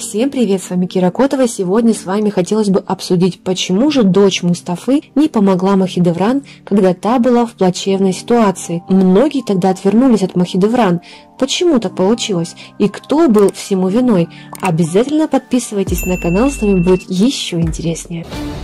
Всем привет, с вами Кира Котова. Сегодня с вами хотелось бы обсудить, почему же дочь Мустафы не помогла Махидевран, когда та была в плачевной ситуации. Многие тогда отвернулись от Махидевран. Почему так получилось? И кто был всему виной? Обязательно подписывайтесь на канал, с вами будет еще интереснее.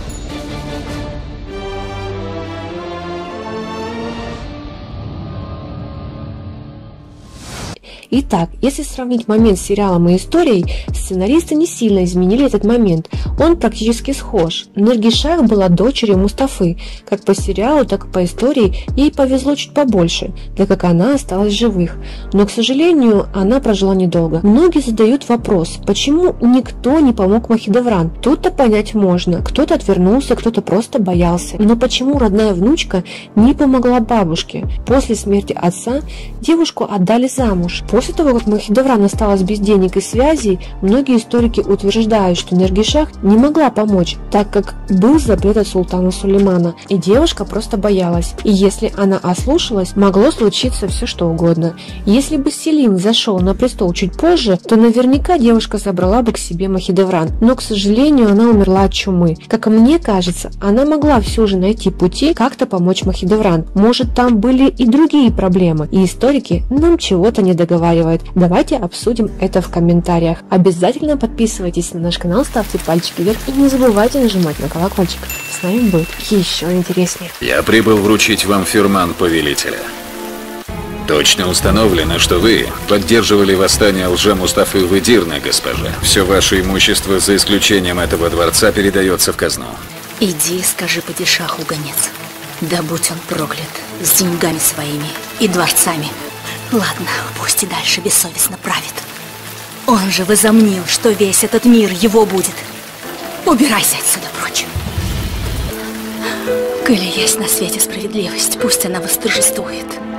Итак, если сравнить момент с сериалом и историей, сценаристы не сильно изменили этот момент. Он практически схож. Нургишах была дочерью Мустафы. Как по сериалу, так и по истории ей повезло чуть побольше, так как она осталась живых. Но, к сожалению, она прожила недолго. Многие задают вопрос, почему никто не помог Махидевран? Тут-то понять можно. Кто-то отвернулся, кто-то просто боялся. Но почему родная внучка не помогла бабушке? После смерти отца девушку отдали замуж. После того, как Махидевран осталась без денег и связей, многие историки утверждают, что Нургишах не могла помочь, так как был запрет от султана Сулеймана, и девушка просто боялась. И если она ослушалась, могло случиться все что угодно. Если бы Селим зашел на престол чуть позже, то наверняка девушка забрала бы к себе Махидевран, но, к сожалению, она умерла от чумы. Как мне кажется, она могла все же найти пути как-то помочь Махидевран. Может, там были и другие проблемы, и историки нам чего-то не договаривают. Давайте обсудим это в комментариях. Обязательно подписывайтесь на наш канал, ставьте пальчики вверх и не забывайте нажимать на колокольчик. С нами будет еще интереснее. Я прибыл вручить вам фирман повелителя. Точно установлено, что вы поддерживали восстание лже-Мустафы в Эдирне, госпожа. Все ваше имущество, за исключением этого дворца, передается в казну. Иди и скажи падишаху, гонец. Да будь он проклят, с деньгами своими и дворцами. Ладно, пусть и дальше бессовестно правит. Он же возомнил, что весь этот мир его будет. Убирайся отсюда прочь. Коли есть на свете справедливость, пусть она восторжествует.